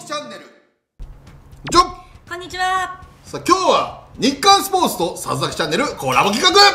きチャンネル。じゃこんにちは。 さあ今日は日刊スポーツとさずきチャンネルコラボ企画。 コラ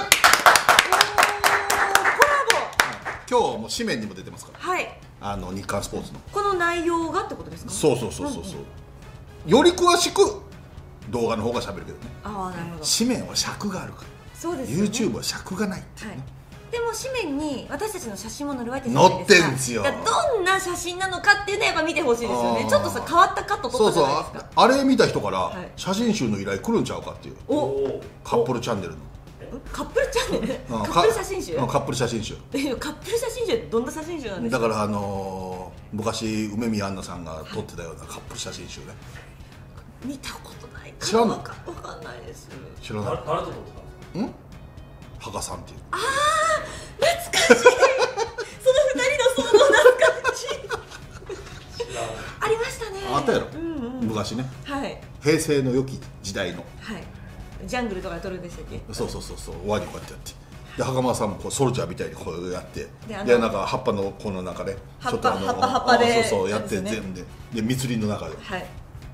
今日はもう紙面にも出てますから。 ボ。はい。 日刊スポーツのこの内容がってことですか。 そうより詳しく動画の方が喋るけどね。 ああ、なるほど。 紙面は尺があるから。 そうですよね。 YouTube は尺がないっていうね。 でも紙面に私たちの写真も載るわけじゃないですか。 載ってんすよ。 どんな写真なのかっていうのはやっぱ見てほしいですよね。ちょっとさ変わったカット撮そうそうったじゃないですか。 あれ見た人からはい写真集の依頼来るんちゃうかっていうおカップルチャンネルのカップルチャンネルカップル写真集。 カップル写真集カップル写真集ってどんな写真集なんですか。 だから昔梅宮アンナさんが撮ってたようなカップル写真集ね。 見たことないから知らんのわかんないです。 知らない。 誰と撮ってたんですか。 羽賀さんっていう。 懐かしい。その二人の想像懐かしい。ありましたね。 あったやろ、昔ね。 はい。 平成の良き時代の。 はい。ジャングルとかで撮るんでしたっけ。 そうワニこうやってやってで袴田さんもこうソルジャーみたいにこうやってでなんか葉っぱのこの中で葉っぱでそうやって全部で密林の中ではい。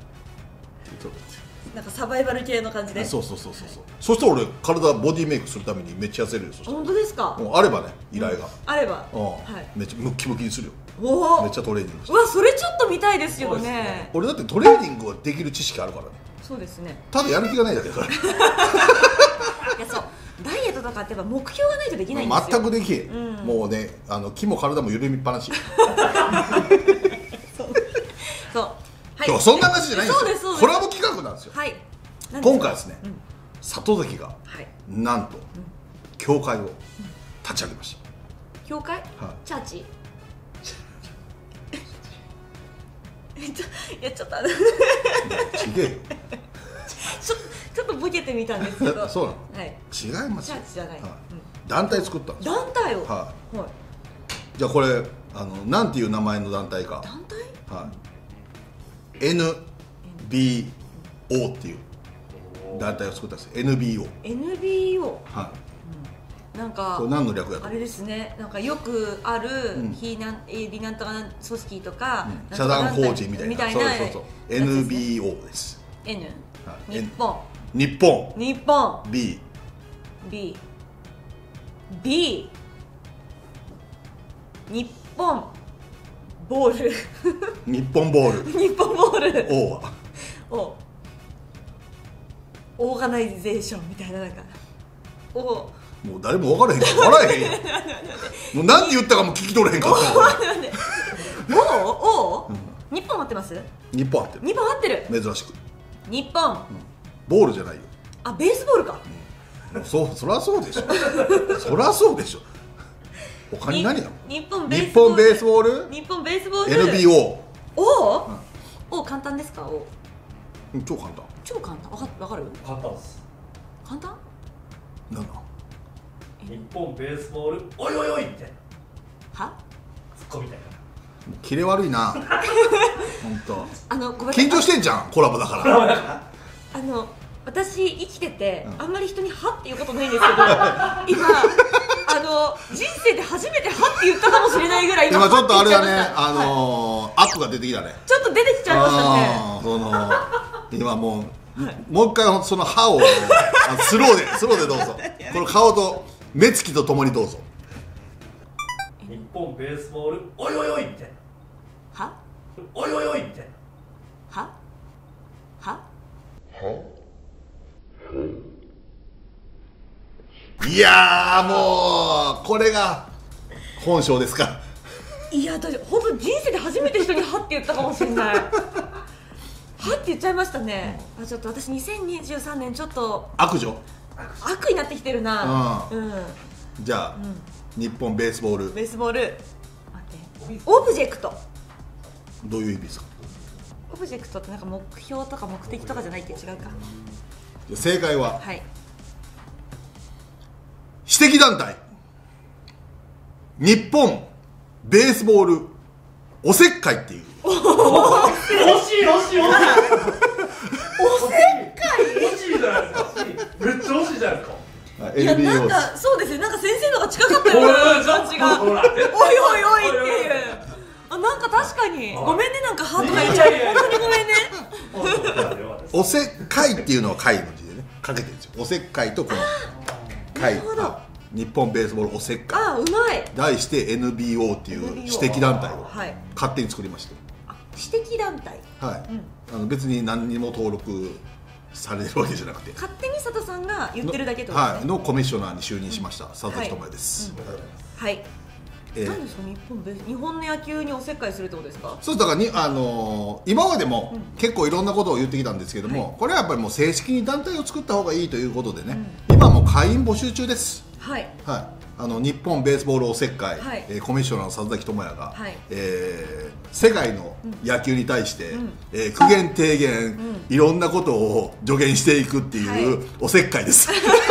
なんかサバイバル系の感じで。 そうそしたら俺体ボディメイクするためにめっちゃ痩せるよ。そしたら本当ですか。 もうあればね依頼があれば。 はい、めっちゃムッキムキにするよ。 おお。 めっちゃトレーニングして。 うわ、それちょっと見たいですよね。 俺だってトレーニングはできる知識あるからね。 そうですね。 ただやる気がないだけだから。 いや、そうダイエットとかってやっぱ目標がないとできないんですよ。 全くできへん、もうね気も体も緩みっぱなし。 そう。 今日はそんな話じゃないんですよ。 そうですそうです。 コラボ企画なんですよ。 はい。 今回ですね、里関がはい。 なんと教会を立ち上げまし教会？ はいチャーチ？いやちょっとた。ちげえよ。 ちょっとボケてみたんですけど。 そうなの。 はい。 違いますよ。 チャーチじゃない。 はい団体作ったんですよ。 団体を。 はいはい。 じゃあこれなんていう名前の団体か。 団体？ はい。NBO っていう団体を作ったんです。NBO。 NBO。 はい。 なんかこれ何の略やとあれですね。なんかよくある非なんとか組織とか社団法人みたいな。そう NBO です。 N はい。 日本日本 B日本ボール日本ボール日本ボール O はオーガナイゼーションみたいななんかもう誰も分からへんから笑えへんよ。もう何て言ったかも聞き取れへんかった。 お日本合ってます？ 日本合ってる。 日本合ってる。 珍しく日本ボールじゃないよ。 あ、ベースボールか。 そりゃそうでしょ。そりゃそうでしょ。他に何やろ。 日本ベースボール。日本ベースボール NBO。 O 簡単ですか。O 超簡単。 超簡単。わかる？ 簡単です。 簡単？ なんだ。 日本ベースボールおいおいおいみたいなはツッコミたいな。 キレ悪いな。本当。 ごめんなさい。 緊張してんじゃんコラボだから。 私生きててあんまり人に「は」って言うことないんですけど、今人生で初めて「は」って言ったかもしれないぐらい今ちょっとあれだねはいアップが出てきたね。 ちょっと出てきちゃいましたね。 今もう一回その歯をスローでどうぞ。この顔と目つきとともにどうぞ。 日本ベースボールおいおいおいみたいな。 はおいおいおいみたいな。 いやもうこれが本性ですか。 いや私本当人生で初めて人に「は」って言ったかもしれない。はって言っちゃいましたね。ちょっと私2023年ちょっと悪女。 悪になってきてるな。 じゃあ日本ベースボール。 ベースボール待ってオブジェクト。 どういう意味ですか。 オブジェクトってなんか目標とか目的とかじゃないって違うか。 正解ははい私的団体日本ベースボールおせっかいっていう。 惜しいおせっかい。 惜しいじゃないですか。めっちゃ惜しいじゃないですか。 いやなんかそうですね、なんか先生のが近かったような感じがおいおいおいっていう。なんか確かかにごめんね、なんかハートがいっちゃう。本当にごめんね。 おせっかいっていうのは会の字でねかけてるんですよ。おせっかいとこの会、日本ベースボールおせっかい、 あ、うまい。 題して NBO っていう私的団体をはい勝手に作りまして、 私的団体、 はい、別に何にも登録されてるわけじゃなくて、 勝手に佐藤さんが言ってるだけってことですね。 はい、のコミッショナーに就任しました佐々木智也です。 はい。何ですか、日本の野球におせっかいするってことですか？ そうだからに、今までも結構いろんなことを言ってきたんですけども、これはやっぱりもう正式に団体を作った方がいいということでね、今も会員募集中です。 はい、 はい、日本ベースボールおせっかい、 はい、 コミッショナーの佐々木智也が、 はい、 世界の野球に対して、苦言提言、いろんなことを助言していくっていうおせっかいです。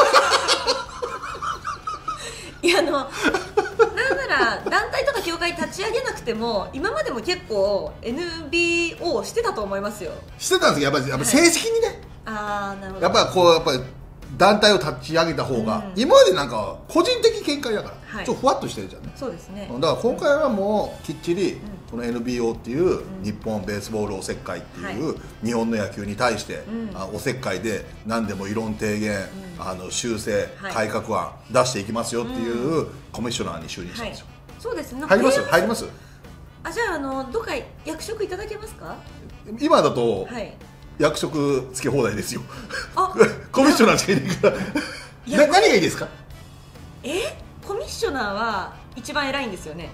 いや、なんなら団体とか協会立ち上げなくても今までも結構 NBO をしてたと思いますよ。 してたんですけど、やっぱり正式にね、 ああ、なるほど。 やっぱり団体を立ち上げた方が、今までなんか個人的見解だから、ちょっとふわっとしてるじゃんね。 そうですね。 だから今回はもうきっちりこの NBO っていう日本ベースボールおせっかいっていう日本の野球に対しておせっかいで何でも異論提言、修正、改革案出していきますよっていうコミッショナーに就任したんですよ。 そうですね。 入ります？入ります？ あ、じゃあどっか役職いただけますか？ 今だと役職つけ放題ですよ。 あ、 コミッショナーしかいないから何がいいですか？ コミッショナーは一番偉いんですよね。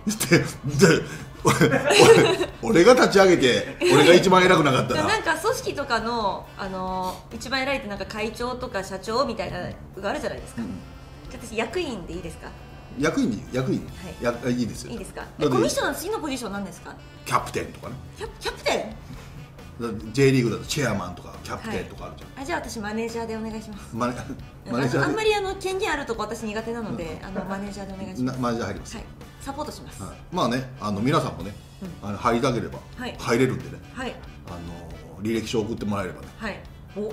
俺が立ち上げて俺が一番偉くなかったらなんか組織とかの、一番偉いってなんか会長とか社長みたいなのがあるじゃないですか。私役員でいいですか？ 役員いいですよ。 いいですか？コミッショナーの次のポジションなんですか？ キャプテンとかね。 キャプテン ？J リーグだとチェアマンとかキャプテンとかあるじゃん。 じゃあ私マネージャーでお願いします。 マネージャーであんまり権限あるとこ私苦手なので、マネージャーでお願いします。 マネージャー入ります。 サポートします。 まあね、皆さんもね、入りたければ入れるんでね、履歴書送ってもらえればね。 はい。お、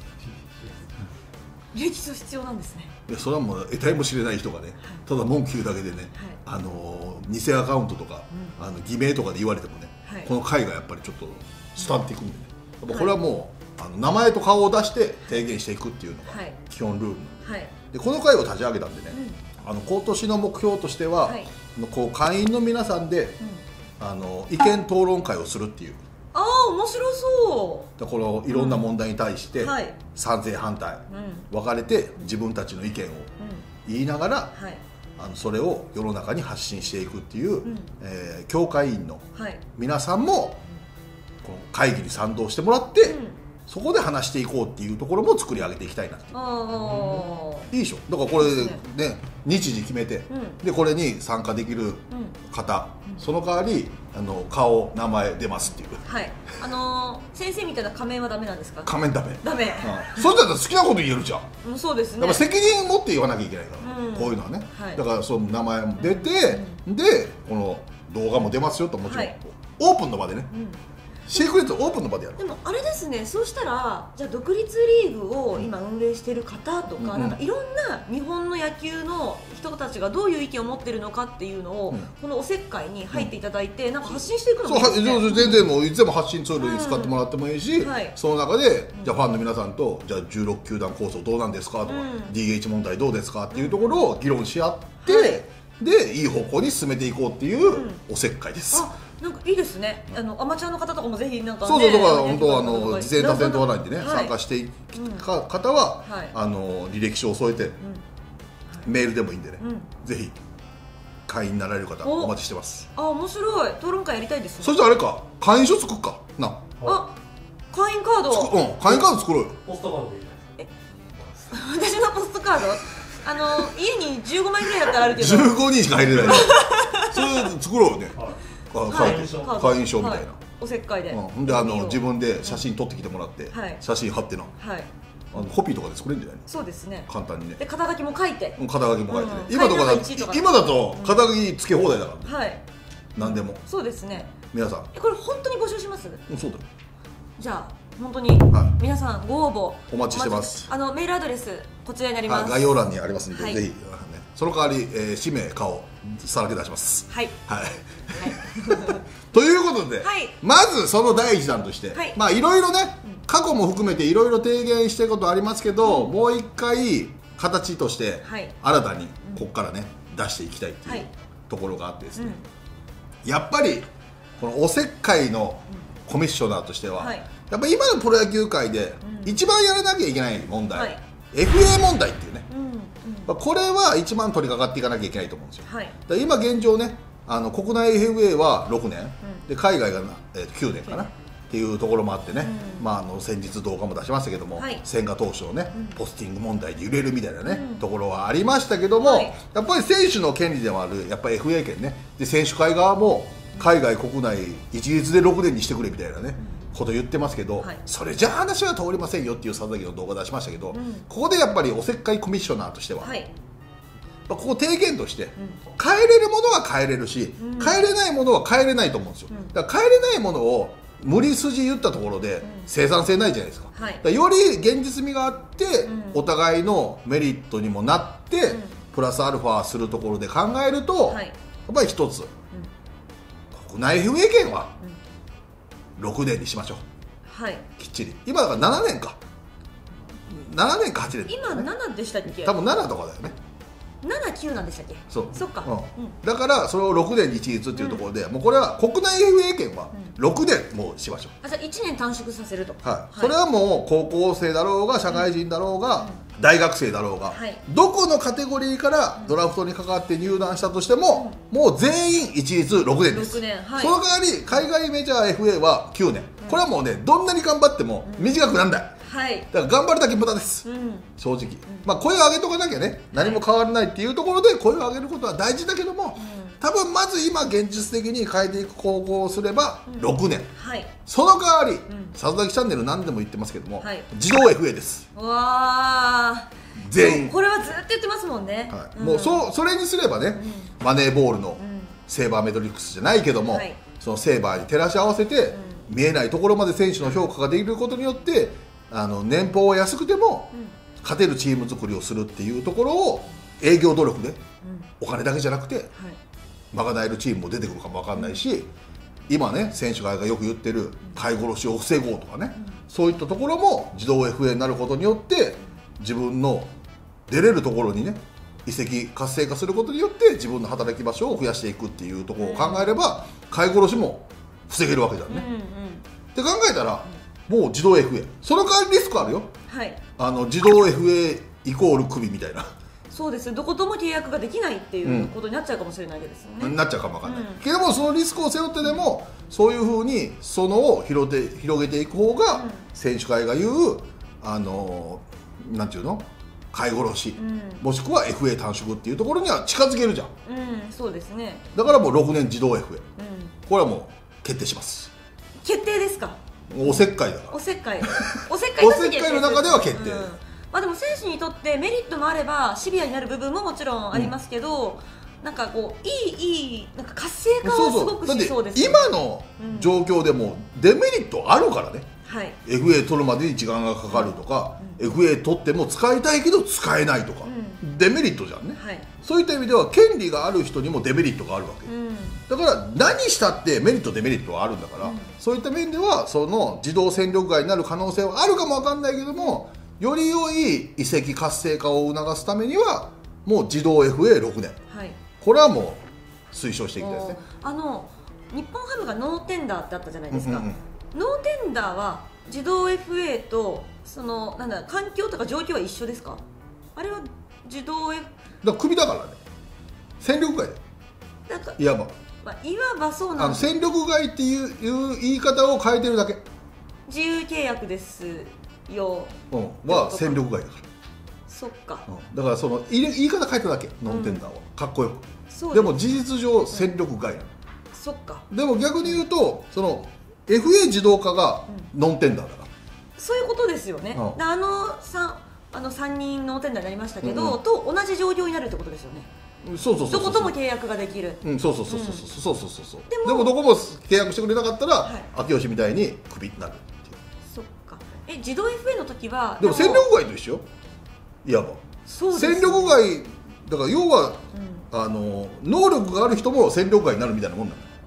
履歴書必要なんですね。 いや、それはもう得体も知れない人がね、ただ文句言うだけでね、偽アカウントとか偽名とかで言われてもね、この会がやっぱりちょっと伝わっていくんでね、これはもう名前と顔を出して提言していくっていうのが基本ルールなんで、この会を立ち上げたんでね、今年の目標としては、こう会員の皆さんで意見討論会をするっていう。 ああ、面白そう。 このいろんな問題に対して賛成反対分かれて自分たちの意見を言いながら、それを世の中に発信していくっていう、協会員の皆さんもこの会議に賛同してもらって、そこで話していこうっていうところも作り上げていきたいなっていいでしょ。だからこれね、日時決めて、でこれに参加できる方、その代わり顔名前出ますっていう。はい。 先生みたいな仮面はダメなんですか？ 仮面ダメ。 ダメ。 そうしたら好きなこと言えるじゃん。 そうですね。 やっぱ責任持って言わなきゃいけないから、こういうのはね。だからその名前も出て、でこの動画も出ますよと、もちろんオープンの場でね。シークレットオープンの場でやる。 でもあれですね、そうしたらじゃあ独立リーグを今運営している方とか、なんかいろんな日本の野球の人たちがどういう意見を持ってるのかっていうのを、このおせっかいに入っていただいて、なんか発信していくのもいいですね。そう、 全然もういつでも発信ツールに使ってもらってもいいし、その中でじゃあファンの皆さんとじゃあ16球団構想どうなんですかとか、DH 問題どうですかっていうところを議論し合って、でいい方向に進めていこうっていうおせっかいです。 なんかいいですね。アマチュアの方とかもぜひなんかね。 そうだから本当は事前打線問わないんでね、参加していた方は履歴書を添えてメールでもいいんでね、ぜひ会員になられる方お待ちしてます。 あ、面白い。討論会やりたいですね。 そしたらあれか、会員証作っかな。 あ、会員カード。 会員カード作ろうよ。 ポストカードでいい。 私のポストカード。家に15枚ぐらいだったらあるけど。 15人しか入れない。それ作ろうよね。会員証みたいな。 おせっかいで。 で自分で写真撮ってきてもらって、写真貼ってな。コピーとかで作れるんじゃないの？ そうですね。 簡単にね。 で肩書きも書いて。 肩書きも書いて。今だと肩書きつけ放題だから。はい。何でも。 そうですね。 皆さん。 これ本当に募集します？ そうだよ。 じゃあ本当に皆さんご応募お待ちしてます。 メールアドレスこちらになります。 概要欄にありますのでぜひ。その代わり氏名顔さらけ出します。はい。はい。ということことで、まずその第一弾として、まあいろいろね、過去も含めていろいろ提言してることありますけど、もう一回形として新たにここからね出していきたいっていうところがあってですね、やっぱりこのおせっかいのコミッショナーとしては、やっぱり今のプロ野球界で一番やらなきゃいけない問題、FA 問題っていうね、これは一番取り掛かっていかなきゃいけないと思うんですよ。今現状ね、国内 FA は6年、で海外が9年かなっていうところもあってね、先日動画も出しましたけども、千賀投手のねポスティング問題で揺れるみたいなね、ところはありましたけども、やっぱり選手の権利でもあるやっぱり FA 権ね、で選手会側も海外国内一律で6年にしてくれみたいなねこと言ってますけど、それじゃ話は通りませんよっていう佐々木の動画出しましたけど、ここでやっぱりおせっかいコミッショナーとしては、ここ提言として、変えれるものは変えれるし、変えれないものは変えれないと思うんですよ。だから変えれないものを無理筋言ったところで生産性ないじゃないですか。だからより現実味があって、お互いのメリットにもなって、プラスアルファするところで考えると、やっぱり一つ、国内 FA 権は6年にしましょう、きっちり。今だから7年か8年、 今7でしたっけ。 多分7とかだよね。 7、9なんでしたっけ。そっか、 だからそれを6年に一律っていうところで、もうこれは国内 FA 権は6年もうしましょう。 じゃあ1年短縮させると。 それはもう高校生だろうが社会人だろうが大学生だろうが、どこのカテゴリーからドラフトにかかって入団したとしても、もう全員一律6年です。その代わり海外メジャー FA は9年、これはもうね、どんなに頑張っても短くなんない。だから頑張るだけ無駄です、正直。声を上げとかなきゃね、何も変わらないっていうところで声を上げることは大事だけども、多分まず今現実的に変えていく方向をすれば6年、その代わり、佐々木チャンネル何でも言ってますけども、自動 FA です。全員これはずっと言ってますもんね。 もうそれにすればね、マネーボールのセーバーメトリックスじゃないけども、そのセーバーに照らし合わせて見えないところまで選手の評価ができることによって、年俸は安くても勝てるチーム作りをするっていうところを営業努力で、お金だけじゃなくて賄えるチームも出てくるかも分かんないし、今ね選手側がよく言ってる買い殺しを防ごうとかね、そういったところも自動 FA になることによって自分の出れるところにね移籍活性化することによって自分の働き場所を増やしていくっていうところを考えれば、買い殺しも防げるわけだよね。って考えたらもう自動 FA、 その代わりリスクあるよ。自動 FA イコールクビみたいな。 そうです、どことも契約ができないっていうことになっちゃうかもしれないですよね。 なっちゃうかもわかんない、けどもそのリスクを背負ってでもそういうふうにそのを広げていく方が、選手会が言うなんていうの、買い殺し、もしくは FA 短縮っていうところには近づけるじゃん。 そうですね。 だからもう6年自動 FA、これはもう決定します。 決定ですか。 おせっかいだから。 おせっかいの中では決定。 でも選手にとってメリットもあればシビアになる部分ももちろんありますけど、なんかこういいなんか活性化はすごくしそうですよね。 今の状況でもデメリットあるからね。FA 取るまでに時間がかかるとか、FA 取っても使いたいけど使えないとか、デメリットじゃんね。そういった意味では権利がある人にもデメリットがあるわけ、だから何したってメリットデメリットはあるんだから、そういった面ではその自動戦力外になる可能性はあるかもわかんないけども、より良い移籍活性化を促すためにはもう自動 FA6 年、これはもう推奨していきたいですね。 日本ハムがノーテンダーってあったじゃないですか。ノーテンダーは自動 FA とその環境とか状況は一緒ですか。あれは自動 F だからクビだからね、戦力外でいわばそうなんです。 戦力外っていう言い方を変えてるだけ。 自由契約ですよ、 は戦力外だから。 そっか、 だからその言い方変えただけ、ノンテンダーはかっこよく。でも事実上戦力外なの。 そっか。 でも逆に言うとその FA 自動化がノンテンダーだから、 そういうことですよね。3人ノーテンダーになりましたけど、と同じ状況になるってことですよね。どことも契約ができる。そう。でもどこも契約してくれなかったら秋吉みたいにクビになるっていう。 そっか。自動 FA の時はでも戦力外と一緒よ、いわば。戦力外だから要は能力がある人も戦力外になるみたいなもんなの。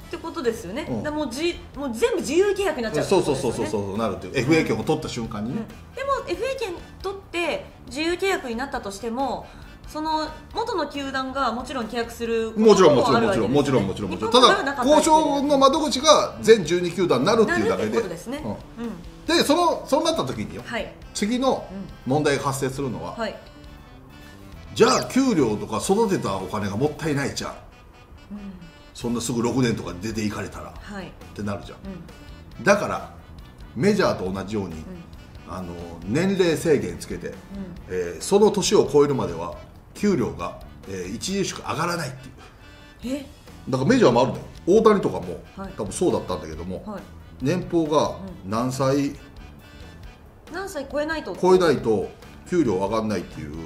ってことですよね。だもう全部自由契約になっちゃう。 そうなるっていう FA 権を取った瞬間にね。 でも FA 権取って自由契約になったとしても、その元の球団がもちろん契約することもあるわけですね。もちろんただ交渉の窓口が全12球団になるっていうだけで、でそうなった時によ、次の問題が発生するのは、じゃあ給料とか育てたお金がもったいないじゃん、そんなすぐ6年とか出ていかれたら、ってなるじゃん、だからメジャーと同じように、年齢制限つけて、その年を超えるまでは給料が、著しく上がらないっていう。だからメジャーもあるんだよ。大谷とかも、多分そうだったんだけども、年俸が何歳超えないと給料上がらないっていう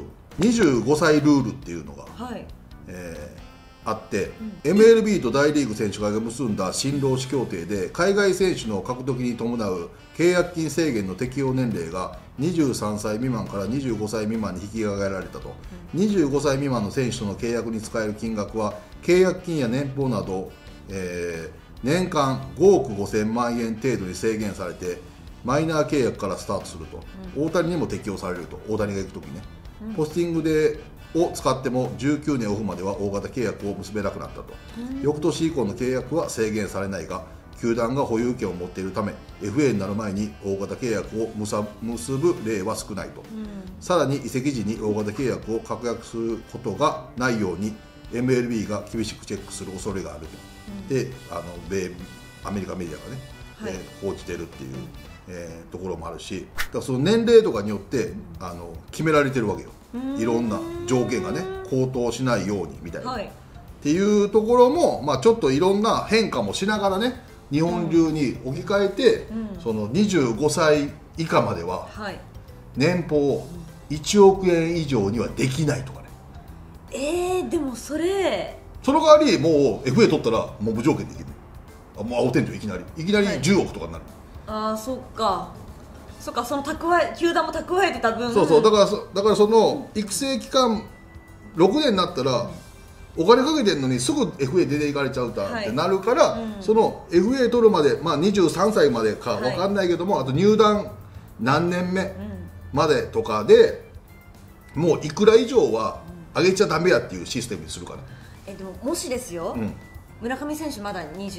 25歳ルールっていうのが、あって、MLB と大リーグ選手会が結んだ新労使協定で海外選手の獲得に伴う契約金制限の適用年齢が23歳未満から25歳未満に引き上げられたと、25歳未満の選手との契約に使える金額は契約金や年俸など、年間5億5000万円程度に制限されてマイナー契約からスタートすると、大谷にも適用されると。大谷が行くときね、ポスティングを使っても19年オフまでは大型契約を結べなくなったと、翌年以降の契約は制限されないが球団が保有権を持っているため FA になる前に大型契約を結ぶ例は少ないと、さらに移籍時に大型契約を確約することがないように MLB が厳しくチェックする恐れがあると、でアメリカメディアがね、報じてるっていう、ところもあるし、だからその年齢とかによって決められてるわけよ。いろんな条件がね高騰しないようにみたいな、っていうところも、ちょっといろんな変化もしながらね日本流に置き換えて、その25歳以下までは年俸1億円以上にはできないとかね。 でもその代わりもう FA 取ったらもう無条件できる。もう青天井いきなり10億とかになる。 そっかその球団も蓄えてた分、 だからその育成期間6年になったら、お金かけてるのにすぐ FA 出ていかれちゃうってなるから、その FA 取るまで、23歳までか分かんないけども、あと入団何年目までとかで、もういくら以上は上げちゃダメやっていうシステムにするから。 でももしですよ、村上選手まだ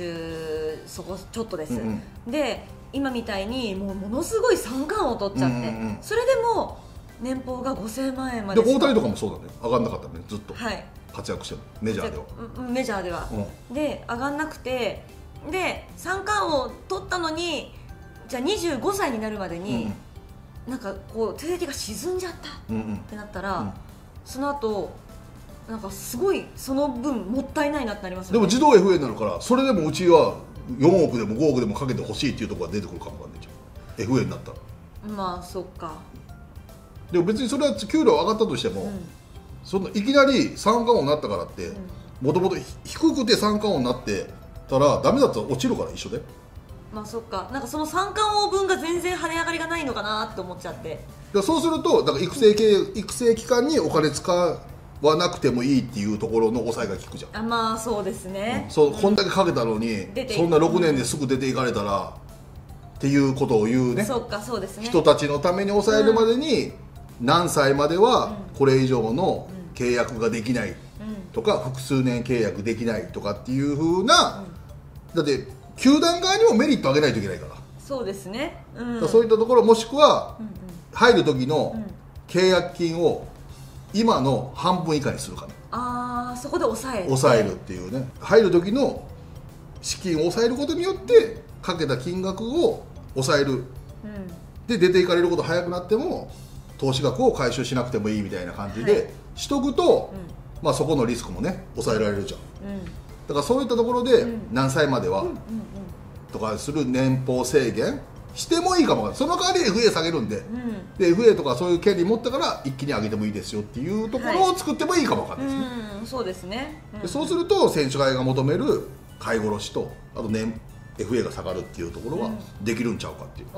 20そこちょっとです、で今みたいにものすごい三冠を取っちゃって、それでも年俸が5000万円までで大谷とかもそうだね、上がんなかったねずっと、活躍してるメジャーでは、 で上がんなくて、で三冠を取ったのにじゃあ25歳になるまでに、なんかこう成績が沈んじゃったってなったら、その後なんかすごいその分もったいないなってなりますよね。 でも自動 FA になるから、それでもうちは4億でも5億でもかけてほしいっていうところが出てくるかもわかんないじゃん、 FA になったら。 そっか。 でも別にそれは給料上がったとしても、そのいきなり三冠王になったからってもともと低くて三冠王になってたらダメだったら落ちるから一緒で。 そっか、なんかその三冠王分が全然跳ね上がりがないのかなって思っちゃって。 そうするとだから育成期間にお金使わなくてもいいっていうところの抑えが効くじゃん。 そうですね、 こんだけかけたのにそんな6年ですぐ出ていかれたら、っていうことを言うね、 そうですね、 人たちのために抑えるまでに何歳まではこれ以上の契約ができないとか、複数年契約できないとかっていう風な、だって球団側にもメリット上げないといけないから。 そうですね、 そういったところ、もしくは入る時の契約金を今の半分以下にするかね。 そこで抑えるっていうね、入る時の資金を抑えることによってかけた金額を抑える、で出ていかれること早くなっても投資額を回収しなくてもいいみたいな感じでしとくと、そこのリスクもね抑えられるじゃん、だからそういったところで何歳まではとかする年俸制限してもいいかもわからない。その代わり FA 下げるんで、FA とかそういう権利持ったから一気に上げてもいいですよっていうところを作ってもいいかもわからないですね。 そうですね、 でそうすると選手会が求める買い殺しと、あとFA が下がるっていうところはできるんちゃうかっていう。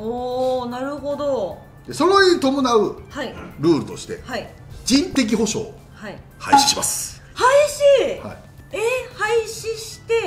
なるほど。 でそれに伴うルールとして、人的保障を廃止します。 廃止、廃止して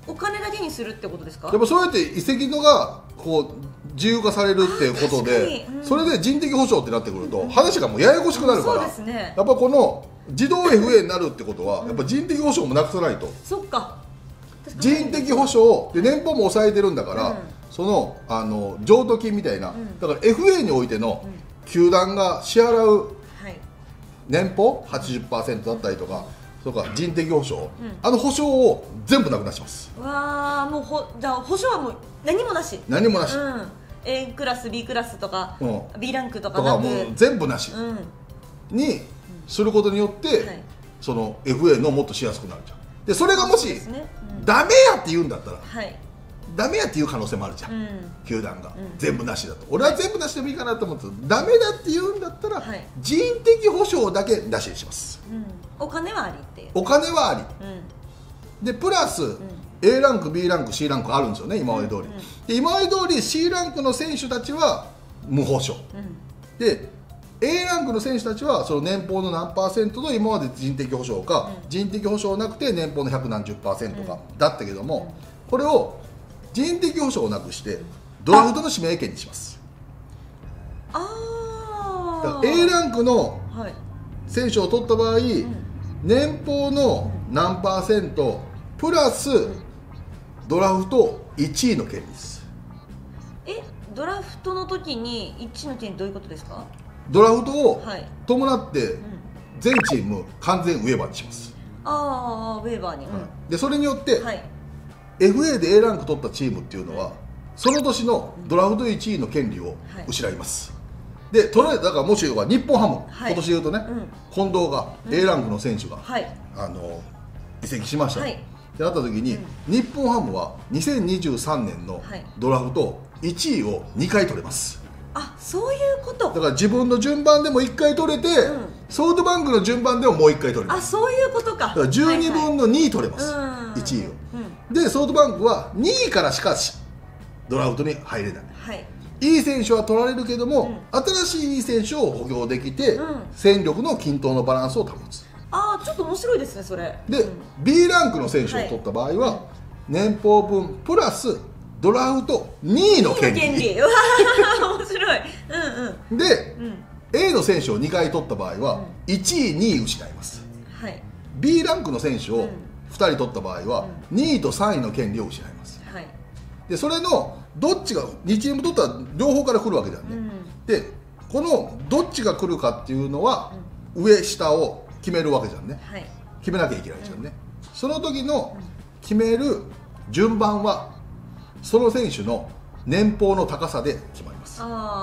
お金だけにするってことですか？ やっぱそうやって移籍のがこう自由化されるっていうことで、それで人的保障ってなってくると、話がもうややこしくなるから、 そうですね、 やっぱこの自動 FA になるってことは、やっぱ人的保障もなくさないと。 そっか、 人的保障で年俸も抑えてるんだから、その譲渡金みたいな、だから FA においての球団が支払う年俸 80% だったりとか、とか人的保障、保証を全部なくなします。 わあ、もうじゃあ保証はもう何もなし。 何もなし。 A クラス B クラスとか、B ランクとかもう全部なしにすることによって、その FA のもっとしやすくなるじゃん。でそれがもしダメやって言うんだったら、ダメやっていう可能性もあるじゃん、球団が全部なしだと。俺は全部なしでもいいかなと思って、ダメだって言うんだったら人的保障だけなしにします。 お金はありっていう。 お金はありで、プラス A ランク B ランク C ランクあるんですよね、今まで通り。で今まで通り C ランクの選手たちは無保証で、A ランクの選手たちはその年俸の何%の今まで人的保障か、人的保障なくて年俸の100何十%かだったけども、これを人的保障をなくしてドラフトの指名権にします。だから A ランクの選手を取った場合、年俸の何%プラスドラフト1位の権利です。 ドラフトの時に1位の権利どういうことですか？ ドラフトを伴って全チーム完全ウェーバーにします。 ウェーバーに、 でそれによって、FA で A ランク取ったチームっていうのは、その年のドラフト1位の権利を失います。でだからもしは日本ハム、今年言うとね、近藤が A ランクの選手が、移籍しました、ってなった時に、日本ハムは2023年のドラフト1位を2回取れます。 そういうこと。 だから自分の順番でも1回取れて、ソフトバンクの順番でももう1回取れます。 そういうことか。 だから12分の2取れます、1位を。でソフトバンクは2位からしかドラフトに入れない。いい選手は取られるけども、新しいいい選手を補強できて、戦力の均等のバランスを保つ。 ちょっと面白いですね、それで、B ランクの選手を取った場合は、年俸分プラスドラフト2位の権利。 うわー面白い。 で、A の選手を2回取った場合は、1位2位失います。B ランクの選手を2人取った場合は、2位と3位の権利を失います。でそれのどっちが2チーム取ったら両方から来るわけだよね。でこのどっちが来るかっていうのは、上下を決めるわけじゃんね。決めなきゃいけないじゃんね。その時の決める順番はその選手の年俸の高さで決まります。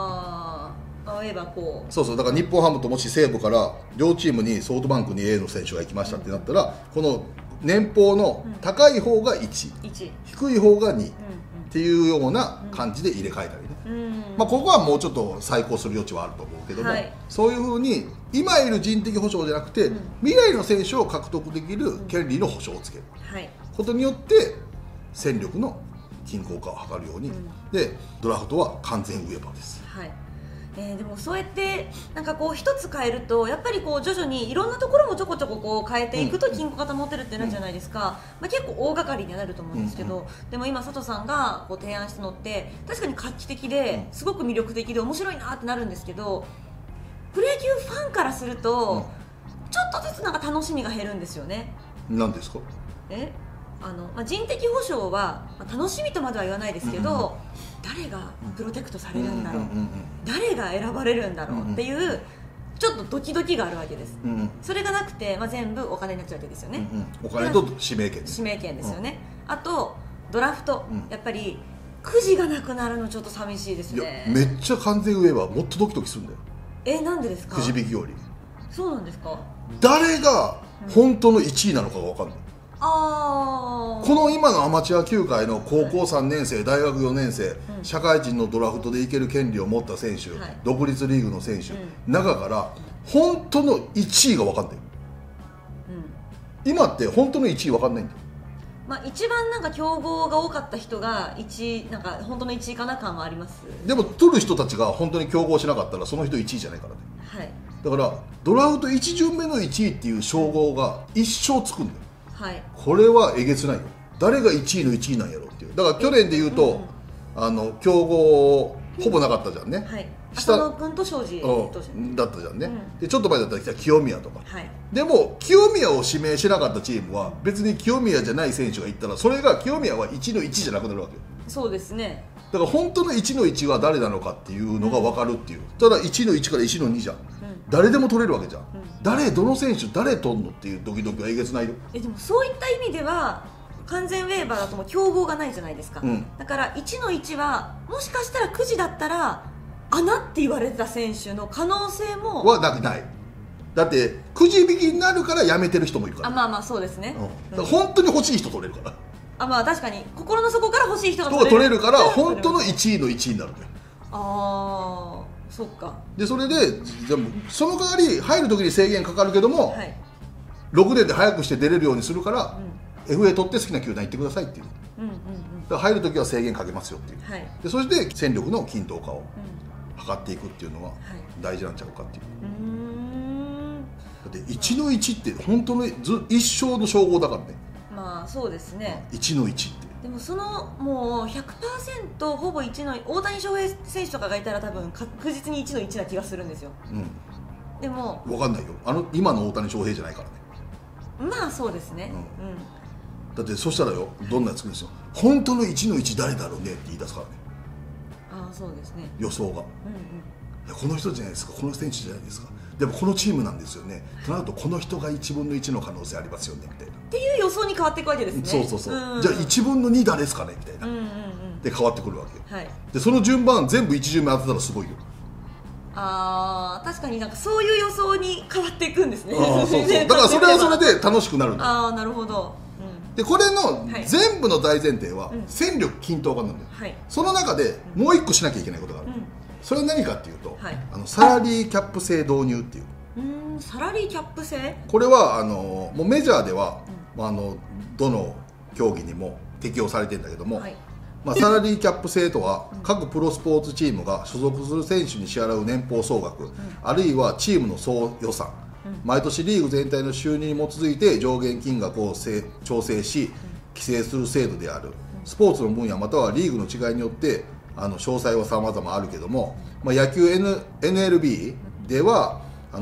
そうだから日本ハムともし西武から両チームにソフトバンクに A の選手が行きましたってなったら、この年俸の高い方が1、低い方が2っていうような感じで入れ替えたりね。ここはもうちょっと再考する余地はあると思うけども、そういうふうに今いる人的保障じゃなくて、未来の選手を獲得できる権利の保障をつけることによって戦力の均衡化を図るように、でドラフトは完全ウェーバーです。 でもそうやってなんかこう一つ変えると、やっぱりこう徐々にいろんなところもちょこちょここう変えていくと均衡が保てるってなるじゃないですか。結構大掛かりにはなると思うんですけど、でも今佐藤さんがこう提案したのって確かに画期的ですごく魅力的で面白いなってなるんですけど、プロ野球ファンからするとちょっとずつなんか楽しみが減るんですよね。 何ですか？ 人的保障は楽しみとまでは言わないですけど、誰がプロテクトされるんだろう、誰が選ばれるんだろうっていうちょっとドキドキがあるわけです。それがなくて、全部お金になっちゃうわけですよね。 お金と指名権ですよね。あとドラフト、やっぱりくじがなくなるのちょっと寂しいですね。 めっちゃ完全ウェーバーもっとドキドキするんだよ。 なんでですか？ くじ引きより。 そうなんですか？ 誰が本当の1位なのかが分かんない。この今のアマチュア球界の高校3年生、大学4年生、社会人のドラフトでいける権利を持った選手、独立リーグの選手、中から本当の1位が分かんない、今って本当の1位分かんないんだよ。 一番なんか競合が多かった人がなんか本当の1位かな感はあります。 でも取る人たちが本当に競合しなかったらその人1位じゃないからね。だからドラフト1巡目の1位っていう称号が一生つくんだよ。これはえげつないよ。 誰が1位の1位なんやろっていう。だから去年でいうと、競合ほぼなかったじゃんね。 はい、浅野君と庄司だったじゃんね、でちょっと前だったら来た清宮とか、 はい、 でも清宮を指名しなかったチームは別に清宮じゃない選手がいったらそれが清宮は1の1じゃなくなるわけよ。 そうですね。 だから本当の1の1は誰なのかっていうのが分かるっていう、ただ1の1から1の2じゃん、誰でも取れるわけじゃん、どの選手誰取んのっていうドキドキはえげつないよ。 でもそういった意味では完全ウェーバーだともう競合がないじゃないですか、だから1の1はもしかしたら9時だったら穴って言われた選手の可能性もはない。だってくじ引きになるからやめてる人もいるから。 まあまあそうですね、 だから本当に欲しい人取れるから。 まあ確かに心の底から欲しい人が取れるから本当の1位の1位になるんだよ。 ああ、そっか。 でそれでその代わり入る時に制限かかるけども、6年で早くして出れるようにするから、FA 取って好きな球団行ってくださいっていう、だから入る時は制限かけますよっていう、でそして戦力の均等化を図っていくっていうのは大事なんちゃうかっていう。だって1の1って本当の一生の称号だからね。 まあそうですね、 1の1って。 でもそのもう 100% ほぼ1の大谷翔平選手とかがいたら多分確実に1の1な気がするんですよ、でも分かんないよ、今の大谷翔平じゃないからね。 まあそうですね、 だってそしたらよ、どんなやつ来るんですよ、本当の1の1誰だろうねって言い出すからね。 ああそうですね、 予想が、いやこの人じゃないですか、この選手じゃないですか、でもこのチームなんですよねとなるとこの人が1分の1の可能性ありますよねみたいなっていう予想に変わっていくわけですね。 そう、じゃあ1分の2誰ですかねみたいな、で変わってくるわけ、でその順番全部1巡目当てたらすごいよ。 確かになんかそういう予想に変わっていくんですね。 そうだからそれはそれで楽しくなるんだよ。 なるほど、 でこれの全部の大前提は戦力均等化なんだよ、その中でもう1個しなきゃいけないことがある、それは何かっていうと、サラリーキャップ制導入っていう。 サラリーキャップ制、 これはもうメジャーでは、どの競技にも適用されてるんだけども、サラリーキャップ制とは各プロスポーツチームが所属する選手に支払う年俸総額、あるいはチームの総予算、毎年リーグ全体の収入に基づいて上限金額を調整し規制する制度である。スポーツの分野またはリーグの違いによって詳細は様々あるけども、野球 NLB では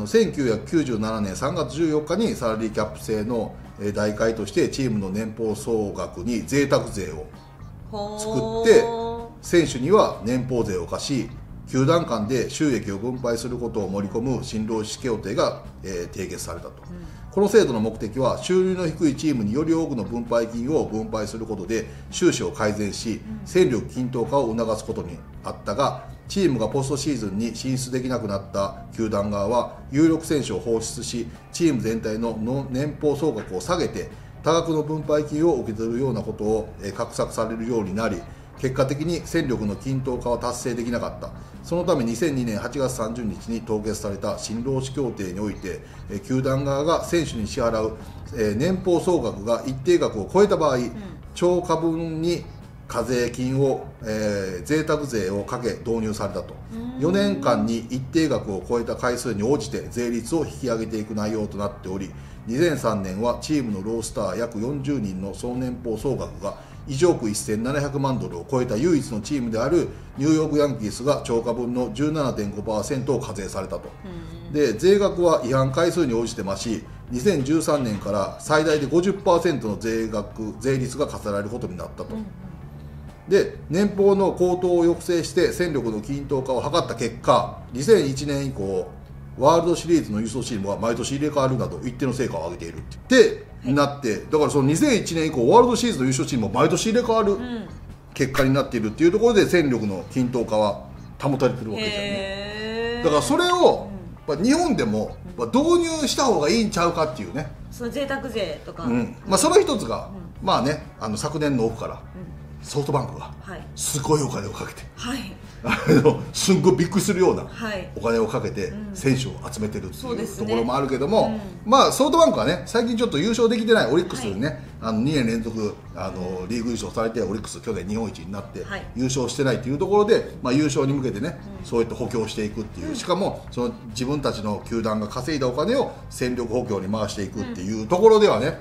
1997年3月14日にサラリーキャップ制の代替としてチームの年俸総額に贅沢税を作って選手には年俸税を課し球団間で収益を分配することを盛り込む新労使協定が締結されたと、この制度の目的は収入の低いチームにより多くの分配金を分配することで収支を改善し戦力均等化を促すことにあったが、チームがポストシーズンに進出できなくなった球団側は有力選手を放出しチーム全体の年俸総額を下げて多額の分配金を受け取るようなことを画策されるようになり、結果的に戦力の均等化は達成できなかった。そのため2002年8月30日に凍結された新労使協定において球団側が選手に支払う年俸総額が一定額を超えた場合、超過分に課税金を、贅沢税をかけ導入されたと。4年間に一定額を超えた回数に応じて税率を引き上げていく内容となっており、2003年はチームのロースター約40人の総年俸総額が1億1700万ドルを超えた唯一のチームであるニューヨークヤンキースが超過分の 17.5% を課税されたと。で税額は違反回数に応じて増し2013年から最大で 50% の税率が課せられることになったと。で年俸の高騰を抑制して戦力の均等化を図った結果、2001年以降ワールドシリーズの優勝チームは毎年入れ替わるなど一定の成果を上げているってなって、だからその2001年以降ワールドシリーズの優勝チームは毎年入れ替わる結果になっているっていうところで戦力の均等化は保たれてるわけじゃんね。だからそれを日本でも導入した方がいいんちゃうかっていうね、 その贅沢税とか、 その一つが、昨年のオフからソフトバンクがすごいお金をかけて、すんごいびっくりするようなお金をかけて選手を集めてるっていうところもあるけども、ソフトバンクはね最近ちょっと優勝できてないオリックスにね、2年連続リーグ優勝されてオリックス去年日本一になって優勝してないっていうところで、優勝に向けてねそうやって補強していくっていう、しかもその自分たちの球団が稼いだお金を戦力補強に回していくっていうところではね、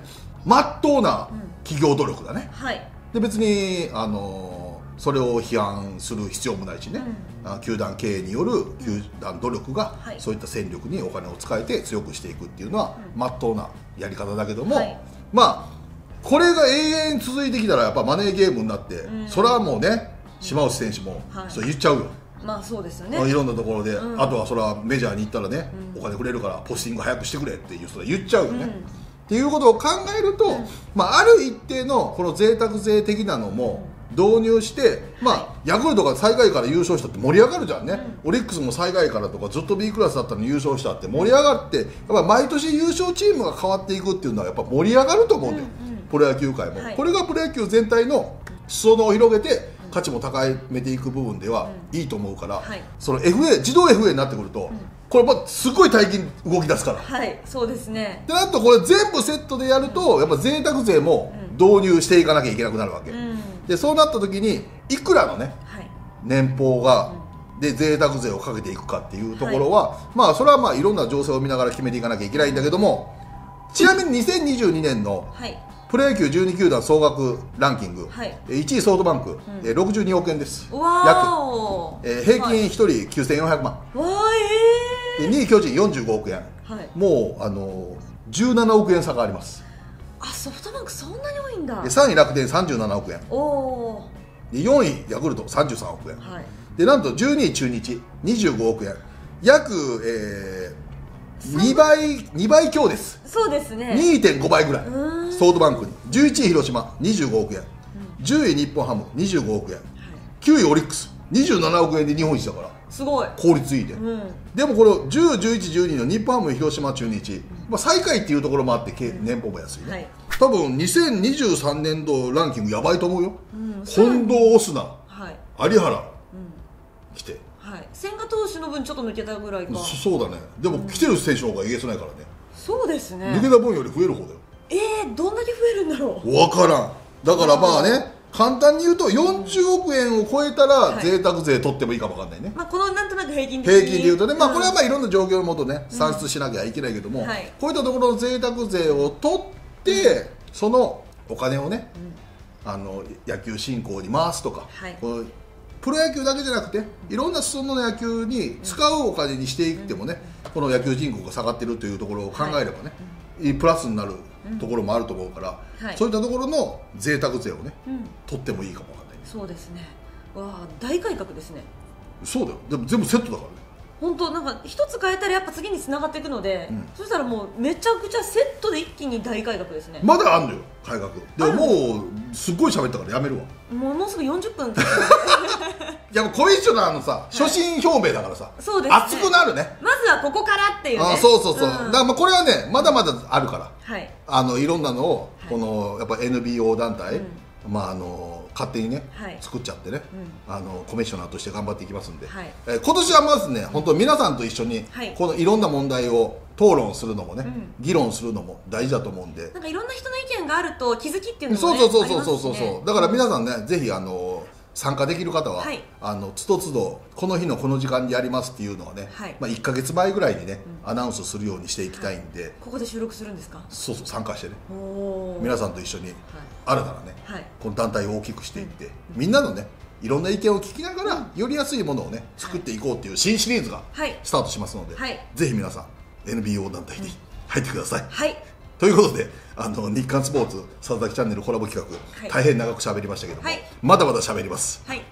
まっとうな企業努力だね、 はい、 で別にそれを批判する必要もないしね、球団経営による球団努力が、そういった戦力にお金を使えて強くしていくっていうのはまっとうなやり方だけども、まあこれが永遠続いてきたらやっぱマネーゲームになって、それはもうね島内選手もそう言っちゃうよ、 まあそうですよね、 いろんなところで、あとはそれはメジャーに行ったらね、お金くれるからポスティング早くしてくれっていう人は言っちゃうよね、っていうことを考えると、まあ、ある一定のこの贅沢税的なのも導入して、まあ、ヤクルトが最下位から優勝したって盛り上がるじゃんね、オリックスも最下位からとかずっと B クラスだったのに優勝したって盛り上がって、やっぱ毎年優勝チームが変わっていくっていうのはやっぱ盛り上がると思うんだよ、プロ野球界も、これがプロ野球全体の裾野を広げて価値も高めていく部分ではいいと思うから、その FA 自動 FA になってくると、これすごい大金動き出すから、 はいそうですね。 であとこれ全部セットでやるとやっぱ贅沢税も導入していかなきゃいけなくなるわけ、でそうなった時にいくらのね、年俸が、で贅沢税をかけていくかっていうところは、まあそれはまあいろんな情勢を見ながら決めていかなきゃいけないんだけども、ちなみに2022年のプロ野球12球団総額ランキング、1位ソフトバンク、62億円です、約、平均1人9400万、2位巨人45億円、もう17億円差があります。 あ、ソフトバンクそんなに多いんだ。 で3位楽天37億円、で4位ヤクルト33億円、でなんと12位中日25億円、約、2倍強です。 そうですね、 2.5 倍ぐらいソフトバンクに。11位広島25億円、10位日本ハム25億円、9位オリックス27億円で日本一だからすごい効率いいで、でもこれ10、11、12の日本ハム、広島、中日、まあ、最下位っていうところもあって年俸も安いね、多分2023年度ランキングやばいと思うよ、近藤、オスナ、有原来て、 千賀投手の分ちょっと抜けたぐらいか。 そうだね。でも来てる選手の方がえげつないからね。 そうですね、 抜けた分より増える方だよ。 どんだけ増えるんだろう、 分からん。だからまあね、簡単に言うと40億円を超えたら贅沢税取ってもいいかも分かんないね、 まあこのなんとなく平均で言うとね、まあこれはまあいろんな状況のもとね算出しなきゃいけないけども、こういったところの贅沢税を取って、そのお金をね、野球振興に回すとか、プロ野球だけじゃなくていろんな裾野の野球に使うお金にしていってもね、この野球人口が下がってるというところを考えればね、プラスになるところもあると思うから、そういったところの贅沢税をね、取ってもいいかもわかんない。 そうですね、わあ大改革ですね。 そうだよ、でも全部セットだからね。 本当なんか一つ変えたらやっぱ次に繋がっていくので、そしたらもうめちゃくちゃセットで一気に大改革ですね。 まだあんのよ改革でも、もうすっごい喋ったからやめるわ。 もうすぐ40分いやもうコミッショナーのさ、初心表明だからさ、 そうですね、 熱くなるね。 まずはここからっていうね。 そう、だからまあこれはねまだまだあるから、いろんなのをこのやっぱ NPO 団体、勝手にね、作っちゃってね、コミッショナーとして頑張っていきますんで、今年はまずね本当皆さんと一緒にこのいろんな問題を討論するのもね、議論するのも大事だと思うんで、 なんかいろんな人の意見があると気づきっていうのもね、 そうだから皆さんね、ぜひ参加できる方は、つどつどこの日のこの時間にやりますっていうのはね、1ヶ月前ぐらいにね、アナウンスするようにしていきたいんで、 ここで収録するんですか？ そう参加してね、皆さんと一緒にあるならね、この団体を大きくしていって、みんなのねいろんな意見を聞きながら、よりやすいものをね作っていこうっていう新シリーズがスタートしますので、ぜひ皆さん NPO 団体に入ってください。ということで日刊スポーツ佐々木チャンネルコラボ企画、大変長く喋りましたけども、まだまだ喋ります。